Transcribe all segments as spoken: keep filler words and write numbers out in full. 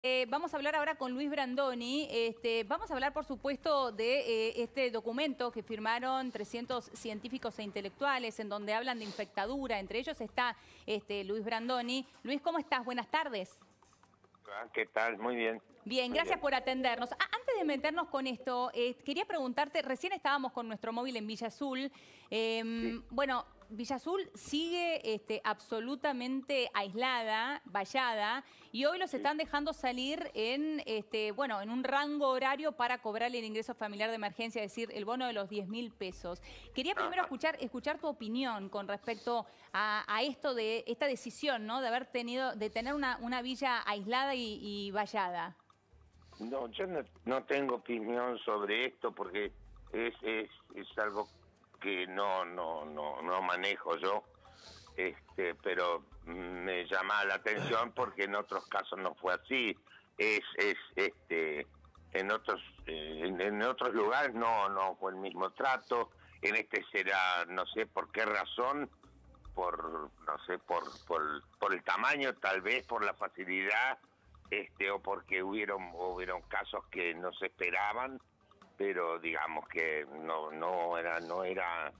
Eh, vamos a hablar ahora con Luis Brandoni. Este, vamos a hablar, por supuesto, de eh, este documento que firmaron trescientos científicos e intelectuales en donde hablan de infectadura. Entre ellos está este, Luis Brandoni. Luis, ¿cómo estás? Buenas tardes. Ah, ¿qué tal? Muy bien. Bien, Muy gracias bien. por atendernos. Ah, antes de meternos con esto, eh, quería preguntarte, recién estábamos con nuestro móvil en Villa Azul. Eh, Sí. Bueno, Villa Azul sigue este, absolutamente aislada, vallada, y hoy los Sí. están dejando salir en, este, bueno, en un rango horario para cobrar el ingreso familiar de emergencia, es decir, el bono de los diez mil pesos. Quería primero Ajá. escuchar, escuchar tu opinión con respecto a, a esto de esta decisión, ¿no? De haber tenido, de tener una, una villa aislada y, y vallada. No, yo no, no tengo opinión sobre esto porque es, es, es algo que no, no, no, no manejo yo, este, pero me llama la atención porque en otros casos no fue así. Es, es, este, en otros, eh, en, en otros lugares no, no fue el mismo trato. En este será, no sé por qué razón, por, no sé, por, por, por el tamaño, tal vez por la facilidad. Este, o porque hubieron hubieron casos que no se esperaban, pero digamos que no no era no era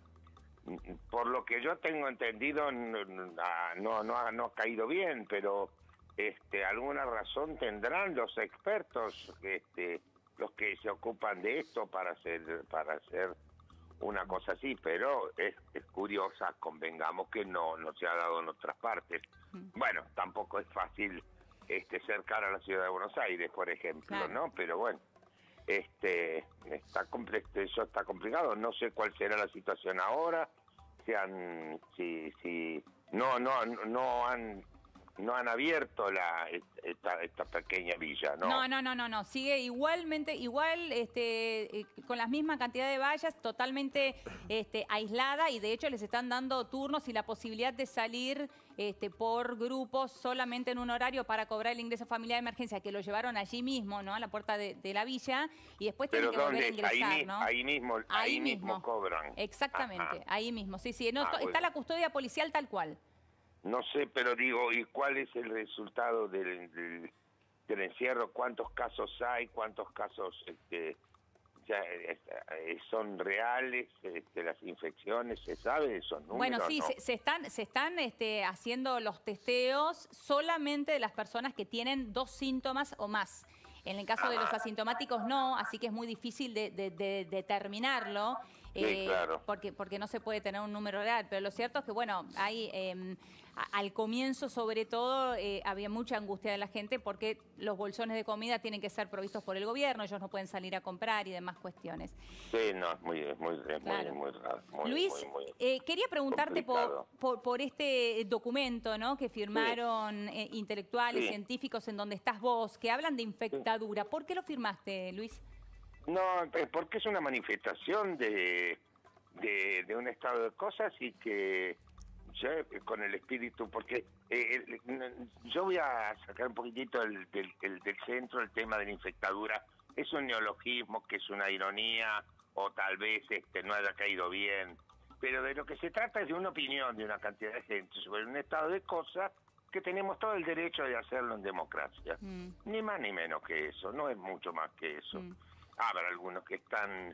por lo que yo tengo entendido no no no ha, no ha caído bien, pero este alguna razón tendrán los expertos, este los que se ocupan de esto para hacer para hacer una cosa así, pero es, es curiosa, convengamos que no no se ha dado en otras partes. Bueno, tampoco es fácil este cercar a la ciudad de Buenos Aires, por ejemplo, Claro. ¿no? Pero bueno, este está compl- eso está complicado. No sé cuál será la situación ahora. Si han, si, si no, no, no han, no han abierto la esta, esta pequeña villa, No, ¿no? no, no, no, no. Sigue igualmente, igual, este, eh, con la misma cantidad de vallas, totalmente este, aislada, y de hecho les están dando turnos y la posibilidad de salir este, por grupos solamente en un horario para cobrar el ingreso familiar de emergencia, que lo llevaron allí mismo, ¿no? A la puerta de, de la villa, y después tienen Pero que volver a ¿dónde? Ahí, ingresar, mi- ¿no? ahí mismo, ahí mismo cobran. Exactamente, Ajá. ahí mismo. Sí, sí. No, Ah, está bueno. la custodia policial tal cual. No sé, pero digo, ¿y cuál es el resultado del, del, del encierro? ¿Cuántos casos hay? ¿Cuántos casos este, ya eh, son reales? Este, las infecciones, ¿se sabe esos Bueno, números? sí, No. se, se están, se están este, haciendo los testeos solamente de las personas que tienen dos síntomas o más. En el caso de los Ajá. asintomáticos no, así que es muy difícil de, de- de determinarlo, Sí, eh, claro. porque, porque no se puede tener un número real. Pero lo cierto es que, bueno, hay, eh, a- al comienzo sobre todo eh, había mucha angustia de la gente porque los bolsones de comida tienen que ser provistos por el gobierno, ellos no pueden salir a comprar y demás cuestiones. Sí, no, es muy, es muy, es muy, Claro. muy raro, muy, Luis, muy, muy eh, quería preguntarte por, complicado. por, por este documento, ¿no? Que Sí, firmaron eh, intelectuales, sí, científicos, en donde estás vos, que hablan de sí. infectadura. ¿Por qué lo firmaste, Luis? No, es porque es una manifestación de, de, de un estado de cosas y que yo eh, con el espíritu, porque eh, el- yo voy a sacar un poquitito el- del, el- del centro el tema de la infectadura. Es un neologismo que es una ironía o tal vez este no haya caído bien, pero de lo que se trata es de una opinión de una cantidad de gente sobre un estado de cosas que tenemos todo el derecho de hacerlo en democracia. Mm, Ni más ni menos que eso, no es mucho más que eso. mm. Habrá algunos que están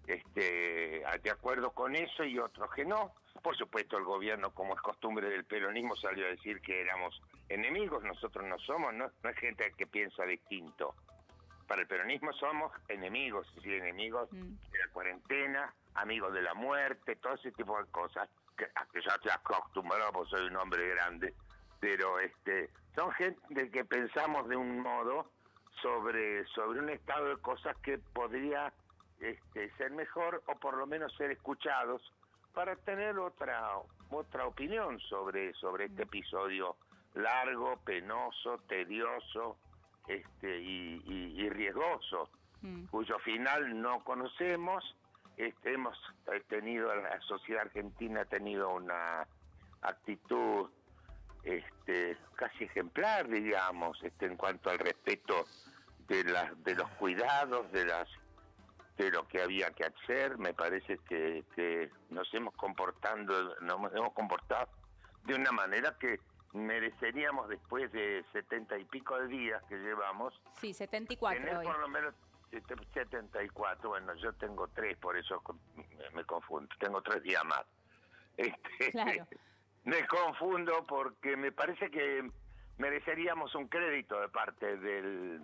este, de acuerdo con eso y otros que no. Por supuesto, el gobierno, como es costumbre del peronismo, salió a decir que éramos enemigos. Nosotros no somos, no, no es gente que piensa distinto. Para el peronismo somos enemigos, es decir, enemigos Mm. de la cuarentena, amigos de la muerte, todo ese tipo de cosas, que, a que ya estoy acostumbrado porque soy un hombre grande, pero este son gente que pensamos de un modo sobre, sobre un estado de cosas que podría este, ser mejor o por lo menos ser escuchados para tener otra otra opinión sobre, sobre este episodio largo, penoso, tedioso este y, y, y riesgoso, Mm. cuyo final no conocemos. Este, hemos tenido, la sociedad argentina ha tenido una actitud este, casi ejemplar, digamos, este, en cuanto al respeto de, la, de los cuidados, de las de lo que había que hacer. Me parece que, que nos hemos comportando, nos hemos comportado de una manera que mereceríamos, después de setenta y pico de días que llevamos, Sí, setenta y cuatro tener hoy. por lo menos setenta y cuatro. Bueno, yo tengo tres, por eso me confundo. Tengo tres días más. Este, Claro. Me confundo porque me parece que mereceríamos un crédito de parte del,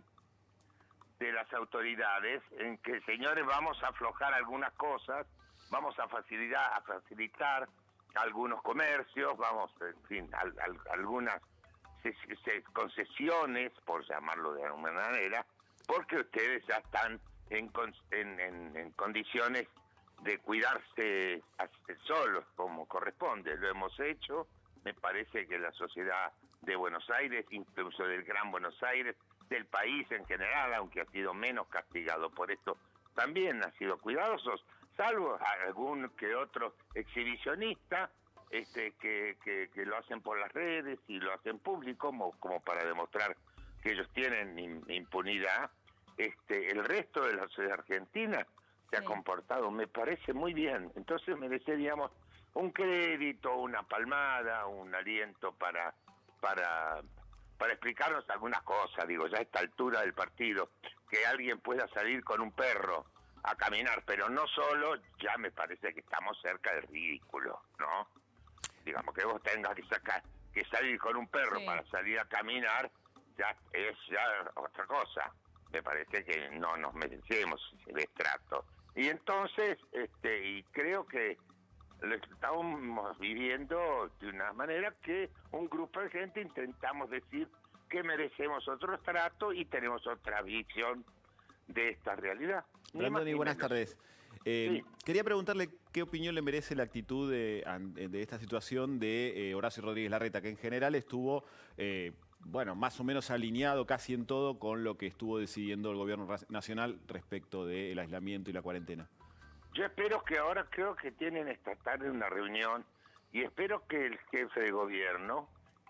de las autoridades en que, señores, vamos a aflojar algunas cosas, vamos a facilitar, a facilitar algunos comercios, vamos, en fin, al, al, algunas se, se, concesiones, por llamarlo de alguna manera, porque ustedes ya están en, en, en, en condiciones de cuidarse solos como corresponde. Lo hemos hecho. Me parece que la sociedad de Buenos Aires, incluso del Gran Buenos Aires, del país en general, aunque ha sido menos castigado por esto, también ha sido cuidadosos, salvo algún que otro exhibicionista este, que, que, que lo hacen por las redes y lo hacen público como, como para demostrar que ellos tienen impunidad. Este, el resto de la sociedad argentina se sí. ha comportado, me parece, muy bien. Entonces mereceríamos un crédito, una palmada, un aliento para para para explicarnos algunas cosas. Digo, ya a esta altura del partido, que alguien pueda salir con un perro a caminar, pero no solo, ya me parece que estamos cerca del ridículo, ¿no? Digamos que vos tengas que sacar, que salir con un perro sí. para salir a caminar, ya es ya otra cosa. Me parece que no nos merecemos ese destrato. Y entonces, este, y creo que lo estamos viviendo de una manera que un grupo de gente intentamos decir que merecemos otro trato y tenemos otra visión de esta realidad. Brandoni, buenas tardes. Eh, sí. Quería preguntarle qué opinión le merece la actitud de, de esta situación de eh, Horacio Rodríguez Larreta, que en general estuvo... Eh, bueno, más o menos alineado casi en todo con lo que estuvo decidiendo el gobierno nacional respecto del aislamiento y la cuarentena. Yo espero que ahora, creo que tienen esta tarde una reunión, y espero que el jefe de gobierno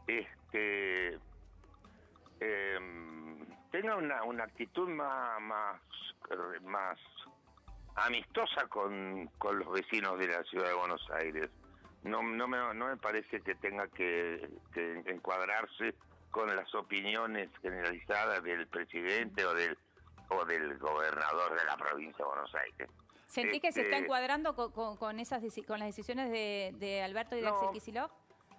este, eh, tenga una, una actitud más, más, más amistosa con, con los vecinos de la ciudad de Buenos Aires. No, no, me, no me parece que tenga que, que encuadrarse con las opiniones generalizadas del presidente o del o del gobernador de la provincia de Buenos Aires. ¿Sentí este, que se está encuadrando con, con, con esas con las decisiones de, de Alberto y de no, Axel Kicillof?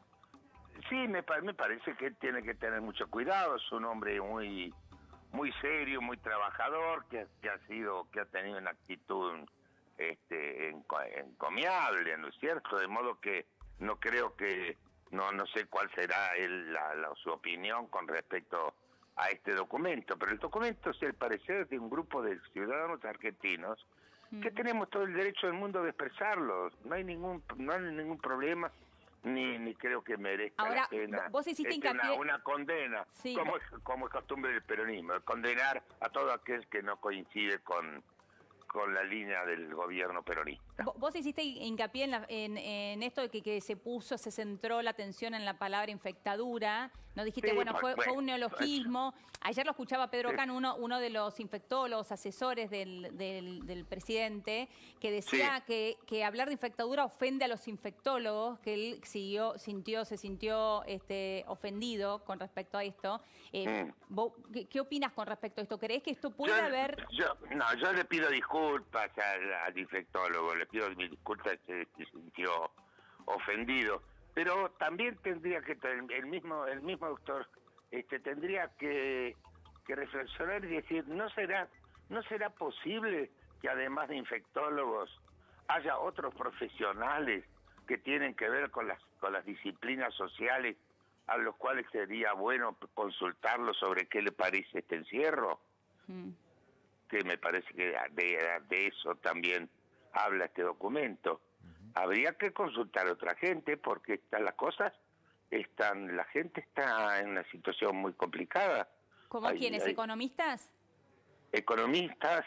Sí, me, me parece que él tiene que tener mucho cuidado. Es un hombre muy muy serio, muy trabajador, que, que ha sido, que ha tenido una actitud este, encomiable, ¿no es cierto? De modo que no creo que No no sé cuál será el, la, la, su opinión con respecto a este documento, pero el documento es el parecer de un grupo de ciudadanos argentinos mm. que tenemos todo el derecho del mundo de expresarlos. No hay ningún no hay ningún problema, ni ni creo que merezca Ahora, la pena vos hiciste este, hincapié... una, una condena, sí, como, como es costumbre del peronismo, condenar a todo aquel que no coincide con... con la línea del gobierno peronista. Vos hiciste hincapié en, la, en, en esto de que, que se puso, se centró la atención en la palabra infectadura, ¿no? Dijiste, sí, bueno, fue, bueno, fue un neologismo. Ayer lo escuchaba Pedro sí. Can, uno, uno de los infectólogos, asesores del, del, del presidente, que decía sí. que, que hablar de infectadura ofende a los infectólogos, que él siguió, sintió, se sintió este, ofendido con respecto a esto. Eh, mm. vos, ¿qué, ¿Qué opinas con respecto a esto? ¿Creés que esto puede yo, haber...? Yo, no, yo le pido disculpas al, al infectólogo, le pido mis disculpas que se sintió ofendido, pero también tendría que el mismo el mismo doctor este tendría que, que reflexionar y decir, no será no será posible que además de infectólogos haya otros profesionales que tienen que ver con las con las disciplinas sociales, a los cuales sería bueno consultarlos sobre qué le parece este encierro. Mm. Que me parece que de, de eso también habla este documento. Uh-huh. Habría que consultar a otra gente, porque están las cosas, están, la gente está en una situación muy complicada. ¿Cómo hay, quiénes? Hay ¿Economistas? Economistas,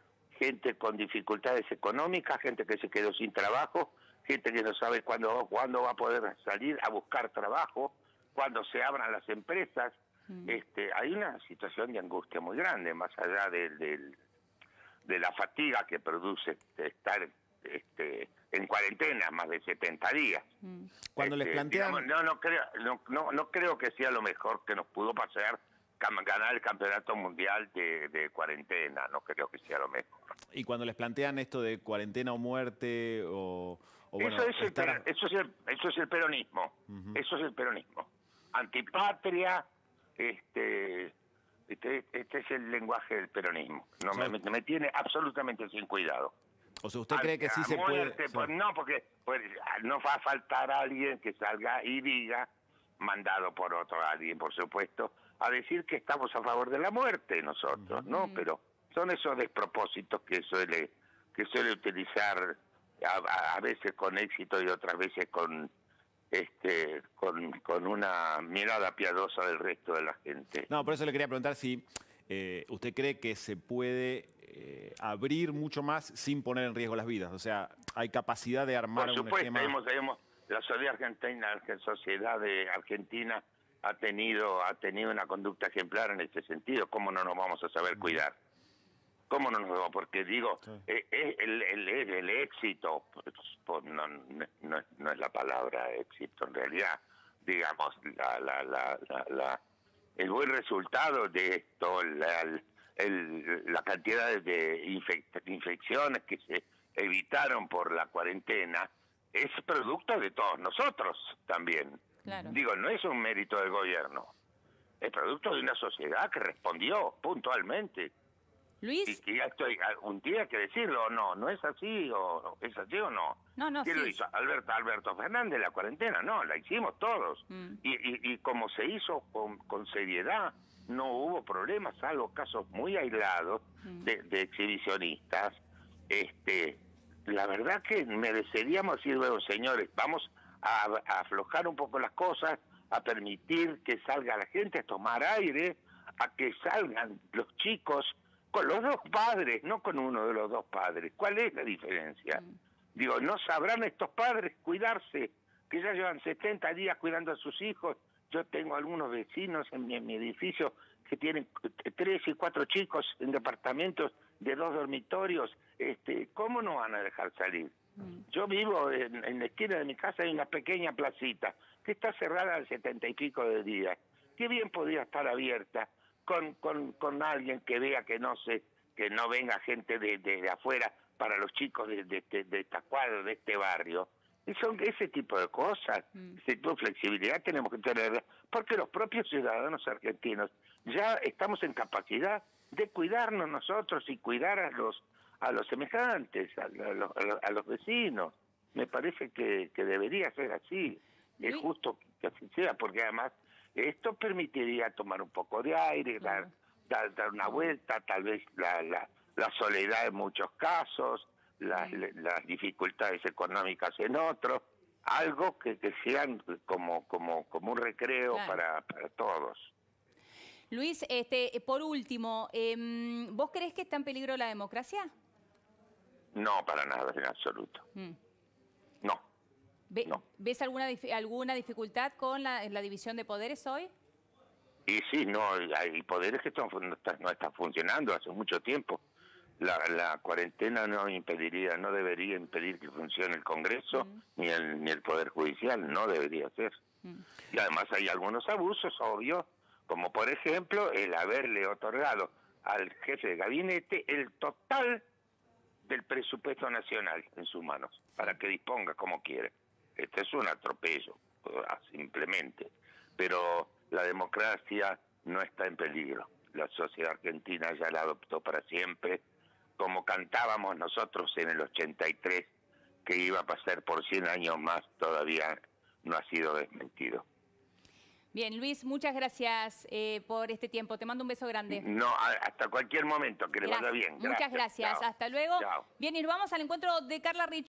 gente con dificultades económicas, gente que se quedó sin trabajo, gente que no sabe cuándo, cuándo va a poder salir a buscar trabajo, cuándo se abran las empresas. Este, hay una situación de angustia muy grande, más allá de, de, de la fatiga que produce estar este, en cuarentena, más de setenta días. Mm. Cuando este, les plantean... Digamos, no, no, creo, no, no, no creo que sea lo mejor que nos pudo pasar ganar el campeonato mundial de, de cuarentena, no creo que sea lo mejor. Y cuando les plantean esto de cuarentena o muerte, o, o bueno, eso, es el, estar... eso, es el, eso es el peronismo, uh-huh. Eso es el peronismo. Antipatria, este, este, este es el lenguaje del peronismo. No, o sea, me, me tiene absolutamente sin cuidado. O sea, ¿usted cree que sí se muerte, puede...? Pues, no, porque pues, no va a faltar alguien que salga y diga, mandado por otro alguien, por supuesto, a decir que estamos a favor de la muerte nosotros, ¿no? Mm. Pero son esos despropósitos que suele que suele utilizar a, a veces con éxito y otras veces con este con, con una mirada piadosa del resto de la gente. No, por eso le quería preguntar si eh, usted cree que se puede eh, abrir mucho más sin poner en riesgo las vidas. O sea, hay capacidad de armar por supuesto, un esquema... hemos, hemos, la sociedad argentina, la sociedad de Argentina ha tenido ha tenido una conducta ejemplar en este sentido. ¿Cómo no nos vamos a saber cuidar? ¿Cómo no nos vamos? Porque digo, sí. eh, eh, el, el, el, el éxito, pues, pues, no, no, no es la palabra éxito en realidad, digamos, la, la, la, la, la, el buen resultado de esto, la, el, la cantidad de infect, infecciones que se evitaron por la cuarentena, es producto de todos nosotros también. Claro. Digo, no es un mérito del gobierno, es producto de una sociedad que respondió puntualmente. Luis. Y, y ya estoy, un día hay que decirlo, no, no es así, o es así o no. No, no, ¿Quién sí. lo hizo? Alberto, Alberto Fernández, la cuarentena, no, la hicimos todos. Mm. Y, y, y como se hizo con, con seriedad, no hubo problemas, salvo casos muy aislados mm. de, de exhibicionistas. Este, la verdad que mereceríamos decir, bueno, señores, vamos a, a aflojar un poco las cosas, a permitir que salga la gente a tomar aire, a que salgan los chicos con los dos padres, no con uno de los dos padres. ¿Cuál es la diferencia? Mm. Digo, ¿no sabrán estos padres cuidarse? Que ya llevan setenta días cuidando a sus hijos. Yo tengo algunos vecinos en mi, en mi edificio que tienen tres y cuatro chicos en departamentos de dos dormitorios. Este, ¿cómo no van a dejar salir? Mm. Yo vivo en, en la esquina de mi casa, hay una pequeña placita que está cerrada al setenta y pico de días. Qué bien podría estar abierta con con con alguien que vea que no se que no venga gente de, de, de afuera para los chicos de, de, de, de esta cuadra, de este barrio. Y son ese tipo de cosas, mm. ese tipo de flexibilidad tenemos que tener, porque los propios ciudadanos argentinos ya estamos en capacidad de cuidarnos nosotros y cuidar a los a los semejantes, a los, a los vecinos. Me parece que, que debería ser así. ¿Sí? Es justo que así sea, porque además esto permitiría tomar un poco de aire, dar, dar, dar una vuelta, tal vez la, la, la soledad en muchos casos, las, las dificultades económicas en otros, algo que, que sean como, como, como un recreo claro. para, para todos. Luis, este, por último, eh, ¿vos creés que está en peligro la democracia? No, para nada, en absoluto. Mm. No. Ve, no. ¿Ves alguna alguna dificultad con la, la división de poderes hoy? Y sí, no, hay poderes que están, no, están, no están funcionando hace mucho tiempo. La, la cuarentena no impediría, no debería impedir que funcione el Congreso mm. ni el ni el Poder Judicial, no debería ser. Mm. Y además hay algunos abusos, obvio, como por ejemplo el haberle otorgado al jefe de gabinete el total del presupuesto nacional en sus manos, para que disponga como quiere. Este es un atropello, simplemente. Pero la democracia no está en peligro. La sociedad argentina ya la adoptó para siempre, como cantábamos nosotros en el ochenta y tres, que iba a pasar por cien años más, todavía no ha sido desmentido. Bien, Luis, muchas gracias eh, por este tiempo. Te mando un beso grande. No, hasta cualquier momento, que le vaya bien. Muchas gracias. Chao. Hasta luego. Chao. Bien, y nos vamos al encuentro de Carla Rich.